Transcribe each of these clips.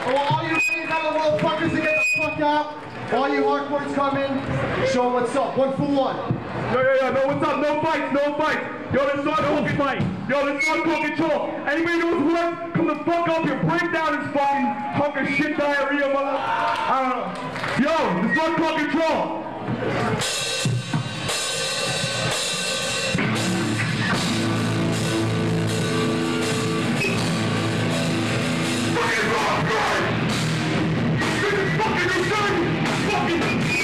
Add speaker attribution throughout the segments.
Speaker 1: All you little fuckers to get the fuck out. All you hardcores come in. Show them what's up. 1-for-1.
Speaker 2: Yeah. No, what's up? No fights. Yo, let's start talking fight. Yo, let's start talking control. Anybody knows what? Come the fuck up here. Break down this fucking hunk of shit diarrhea, mother. I don't know. Yo, let's start talking control. Fucking rock, guys! This is fucking insane! Fucking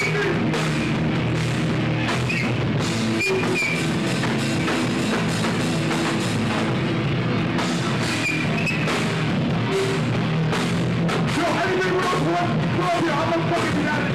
Speaker 2: Yo, anybody knows what? Come up here, I'm gonna fucking get at it.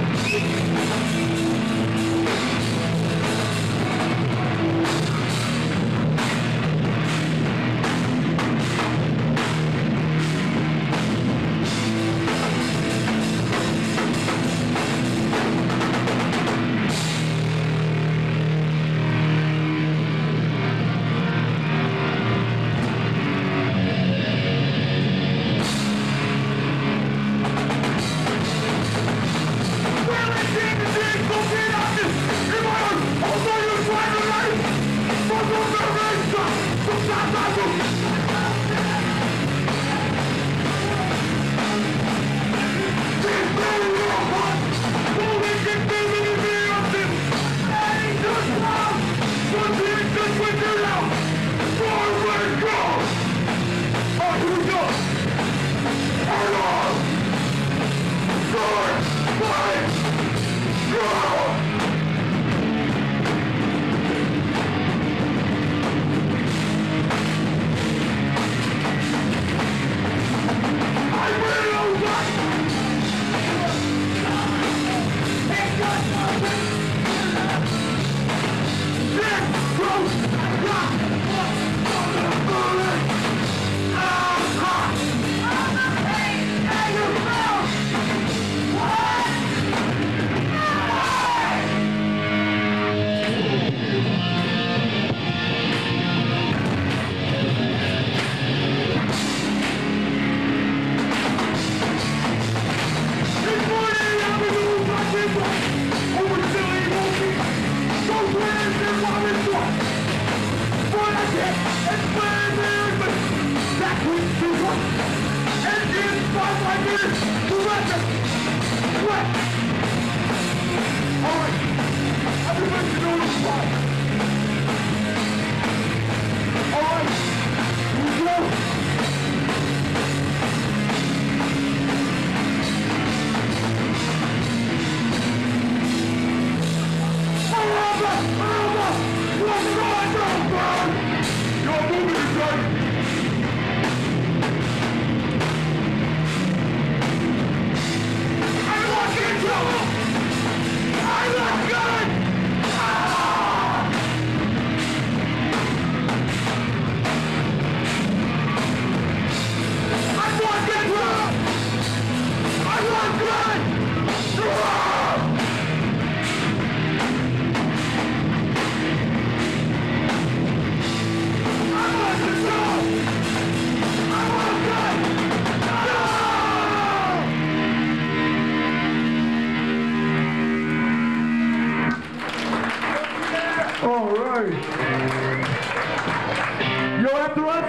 Speaker 2: Yo, after us,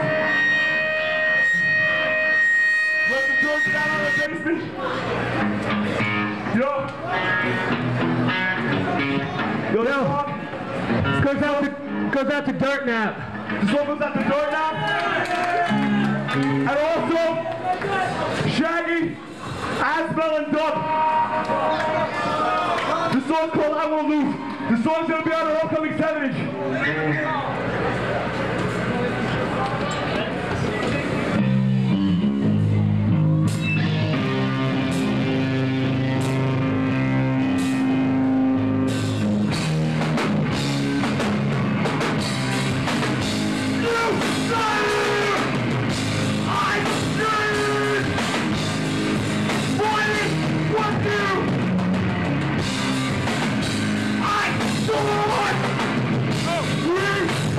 Speaker 2: let the doors down on the basement. Yo,
Speaker 3: this goes out to Dirt Nap.
Speaker 2: This one goes out to Dirt Nap. And also, Shaggy, Asbel, and Doug. The song called I Won't Lose. The song's gonna be on our upcoming 7-inch. I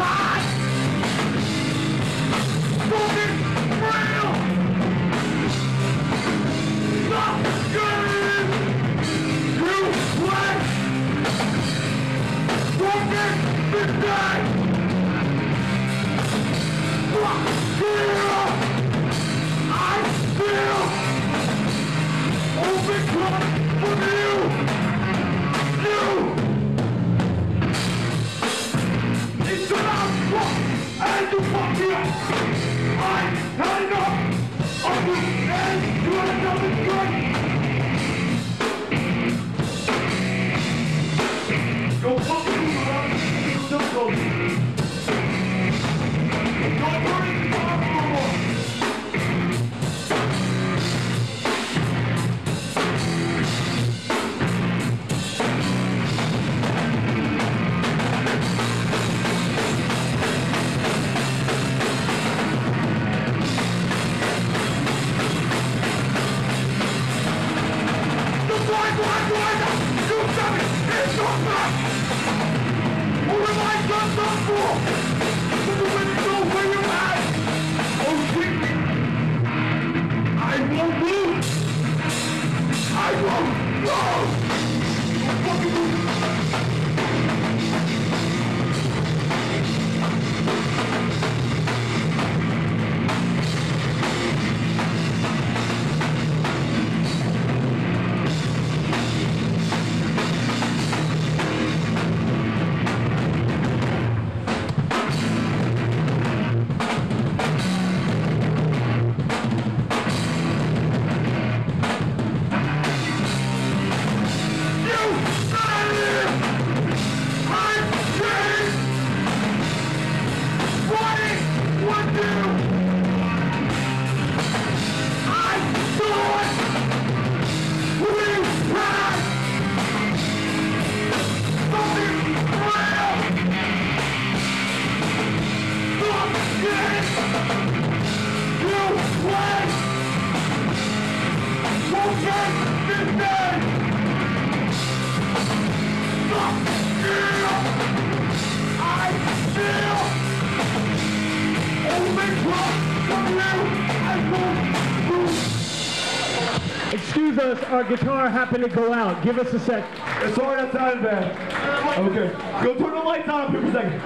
Speaker 3: Excuse us, our guitar happened to go out. Give us a sec.
Speaker 2: Sorry, that sounded bad. Okay. Go turn the lights on up here for a second.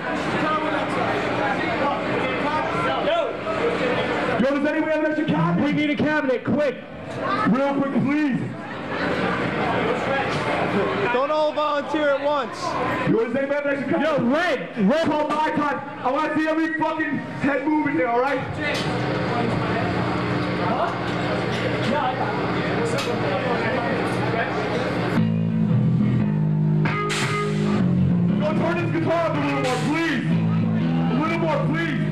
Speaker 2: Yo, does anyone have an extra cabinet?
Speaker 3: We need a cabinet, quick.
Speaker 2: Real quick, please.
Speaker 4: Don't all volunteer at once.
Speaker 2: Yo, does anyone have an extra cabinet?
Speaker 3: Yo, Red,
Speaker 2: Call my time. I want to see every fucking head moving here, alright? Yo, turn this guitar up a little more, please. A little more, please.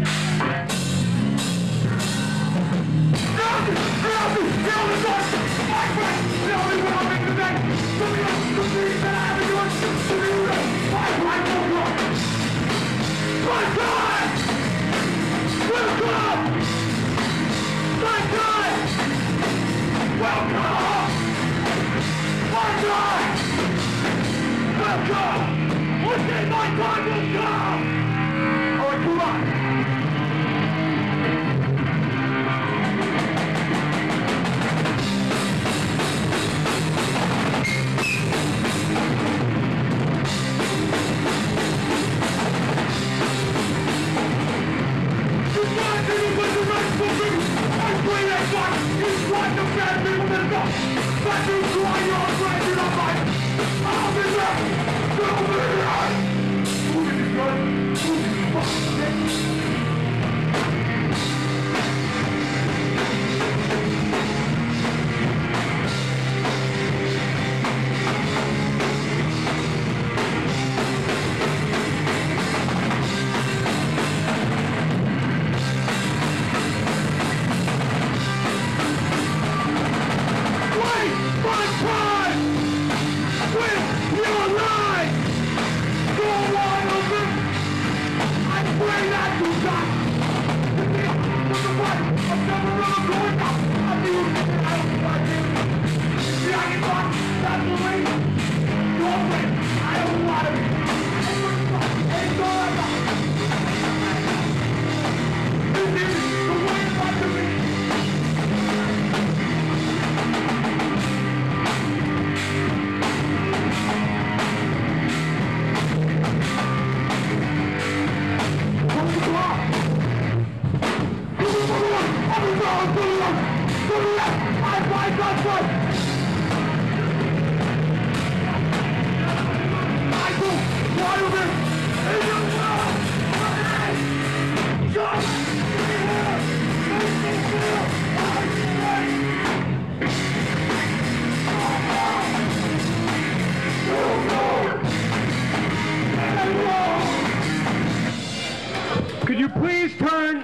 Speaker 3: Could you please turn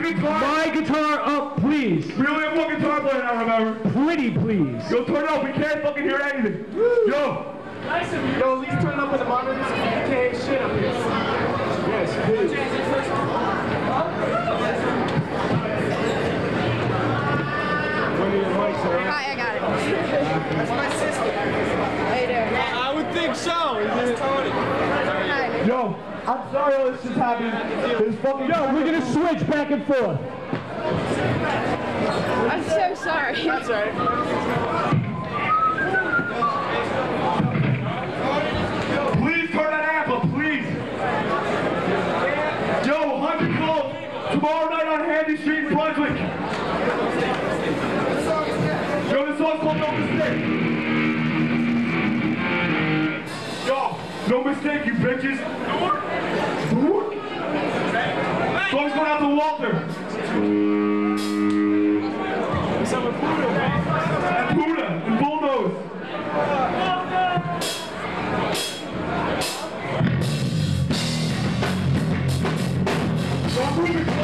Speaker 3: my guitar up, please?
Speaker 2: We only have one guitar player now, remember?
Speaker 3: Pretty please.
Speaker 2: Yo, turn it up. We can't fucking hear anything. Yo.
Speaker 4: Nice of you. Yo, at least turn up with the monitors so you can't hear shit up here. Yes, please.
Speaker 5: I got it.
Speaker 4: That's my sister.
Speaker 2: I'm sorry all this shit's happening. It's fucking...
Speaker 3: Yo, we're gonna switch back and forth.
Speaker 5: I'm so sorry.
Speaker 4: That's all right.
Speaker 2: Please turn that amp up, please. Yo, 100 calls tomorrow night on Handy Street in Brunswick. Yo, this song's called No Mistake. Yo, no mistake, you bitches. Newark. Song's going out to Walter. And Buddha and Bullnose. Don't move it,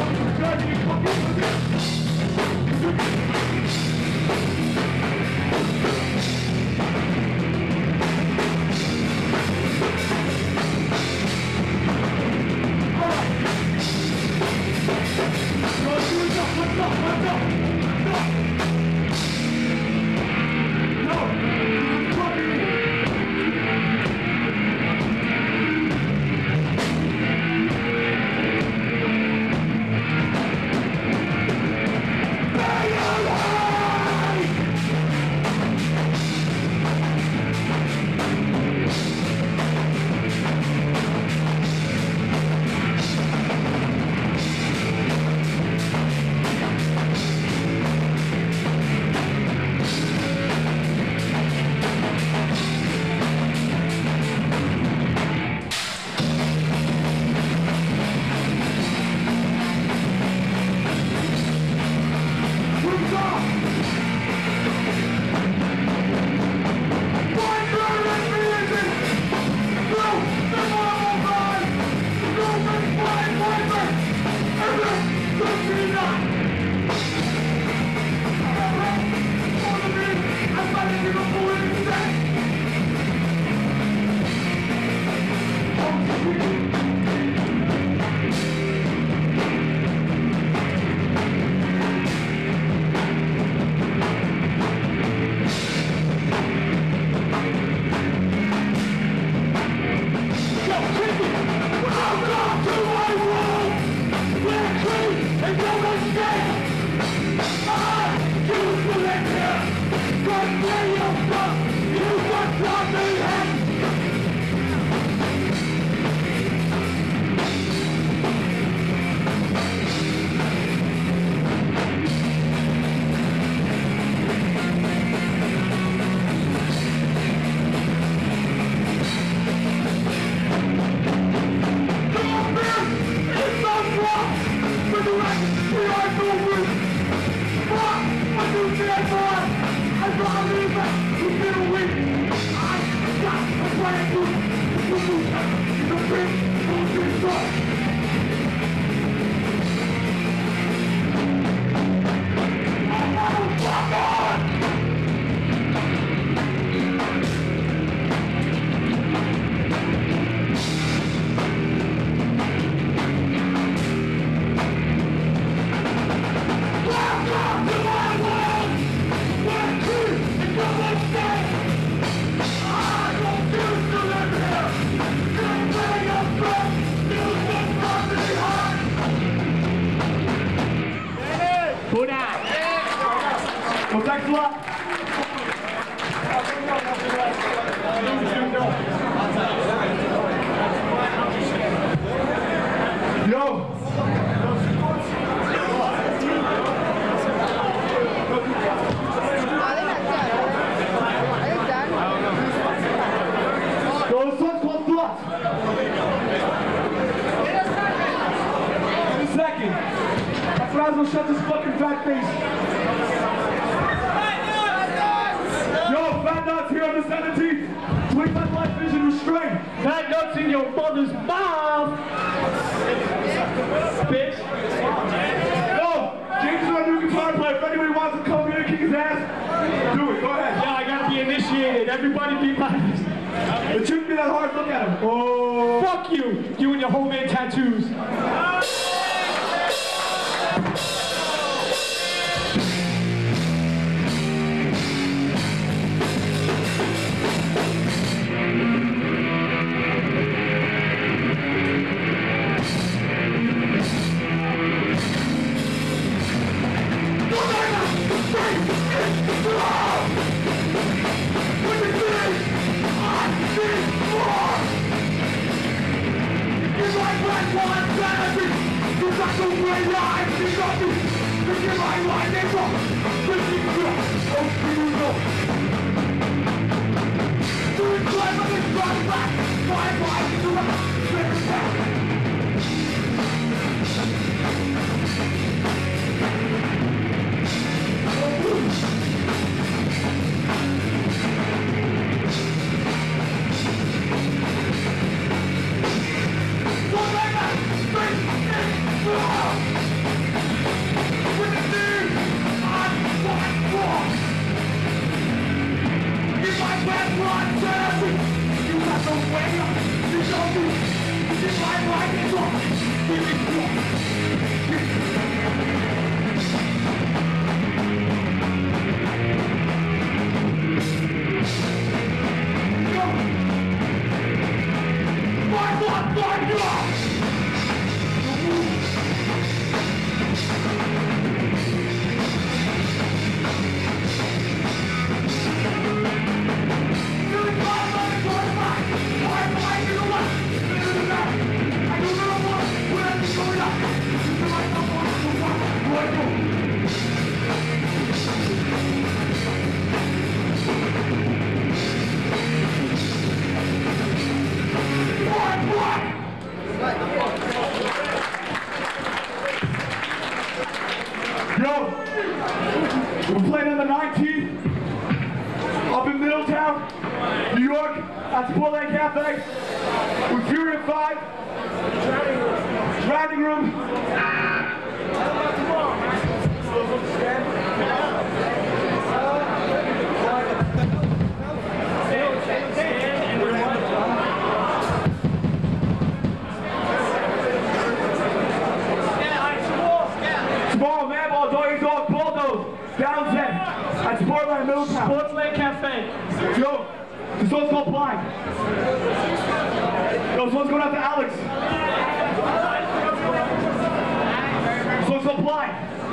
Speaker 2: Well, thanks a lot. Yo. Yo, this one's called Flux. In a second. That's when I was gonna shut this fucking fat face. Yo, Fat Nuts here on the 17th. 25 life vision restraint. Fat Nuts in your mother's mouth. Bitch. Yo, James is our new guitar player. If anybody wants to come here and kick his ass, do it. Go ahead.
Speaker 3: Yeah, I gotta be initiated. Everybody be honest.
Speaker 2: It shouldn't be that hard. Look at him. Oh.
Speaker 3: Fuck you. You and your homemade tattoos.
Speaker 2: We're playing on the 19th, up in Middletown, New York, at Sportland Cafe, with Fury of 5, Drowning Room. Tomorrow, Madball, Downset, at Sportland Middletown.
Speaker 4: Sportsland Cafe.
Speaker 2: Yo, this one's called Blind. Yo, this one's going out to Alex. This one's called Blind.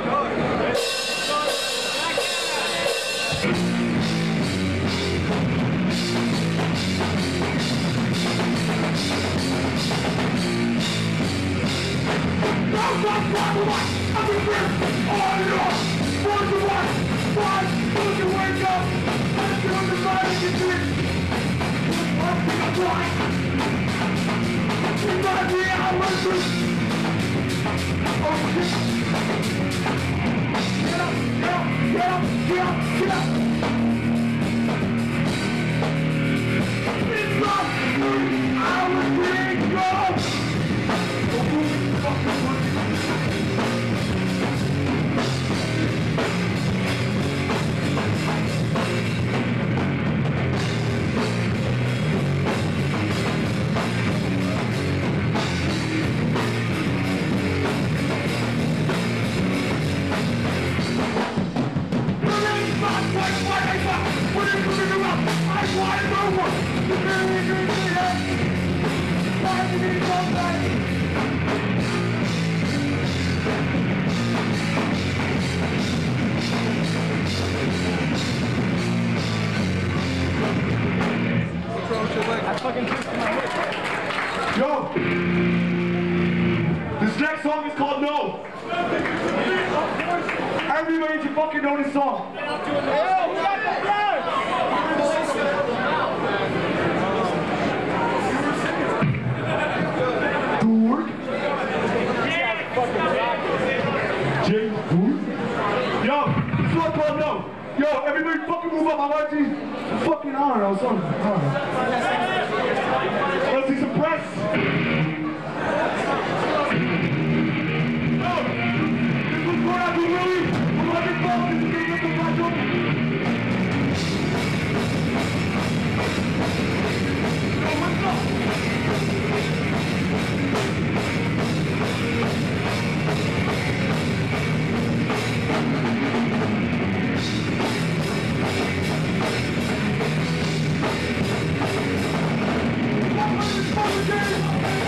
Speaker 2: Yo, this next song is called No. Everybody should fucking know this song. Newark. James Booth. Yo, this song called No. Yo, everybody fucking move up. I want to see fucking honor or something. Let's see some press. Oh, this was going out to Willie. 100 bucks. This is getting up the front door. Yo, what's up? What was this fucking game?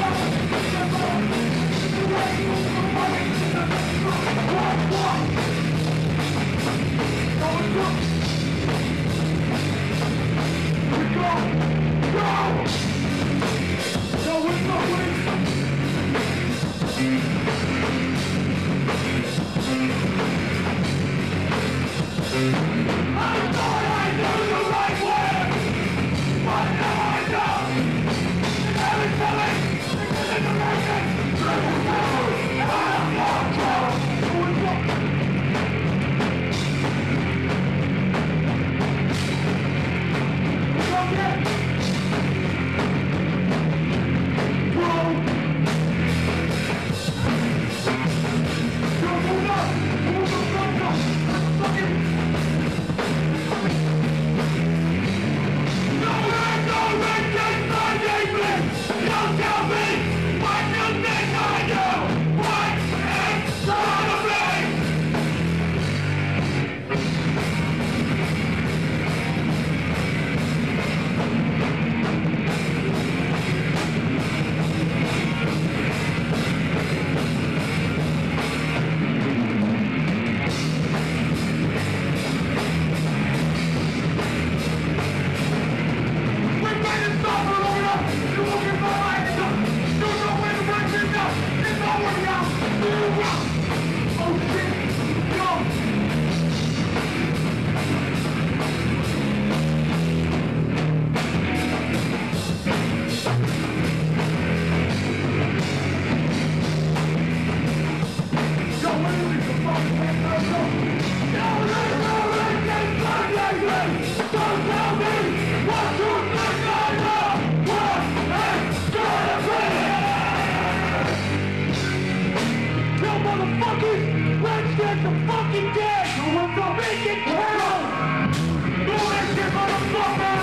Speaker 3: like the fucking dead! What's up? Make it count! Do that shit, motherfucker!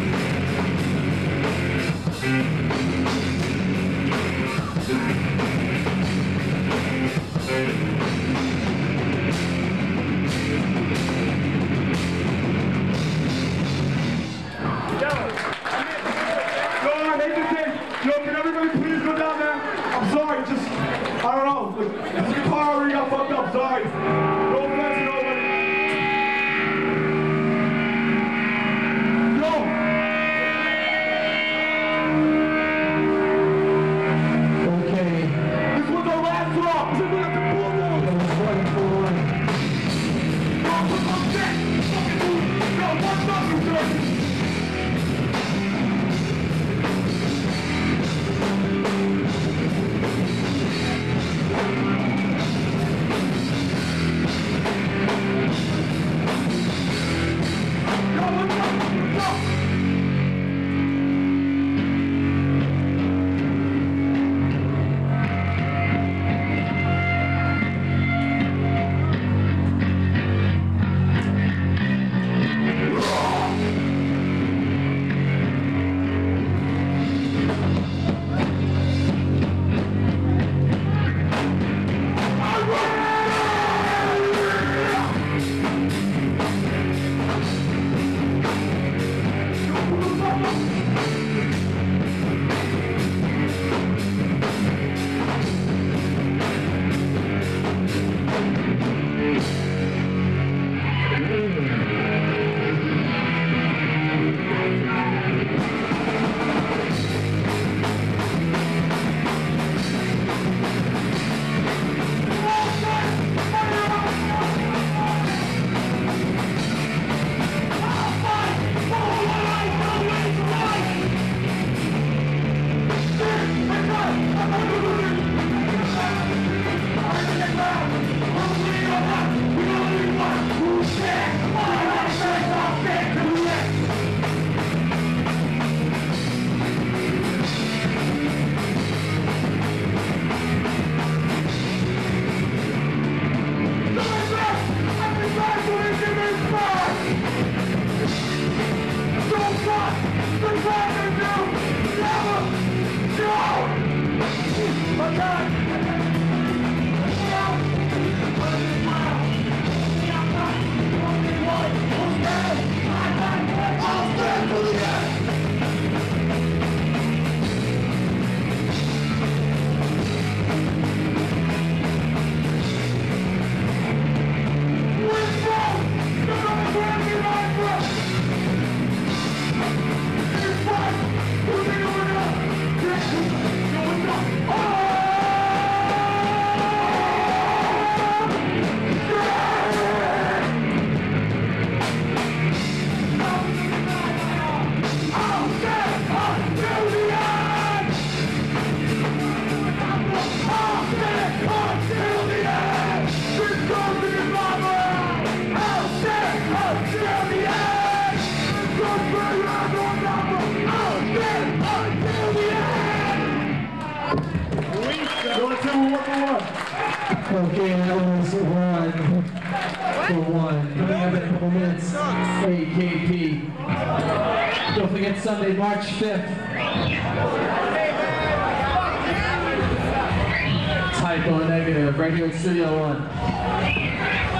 Speaker 2: Yo, can everybody please go down there? I'm sorry, just, I don't know. Like, this guitar already got fucked up, sorry. No offense to nobody. Yo!
Speaker 3: Okay.
Speaker 2: This was our last song. This is what I have to pull down.
Speaker 3: That was 1-4-1.
Speaker 2: Yo, put some shit. Fucking move. Yo, what's up, you dirty?
Speaker 3: Okay, that was 1-4-1. Coming up in a couple minutes, AKP. Don't forget Sunday, March 5th. Typo negative, right here at Studio One.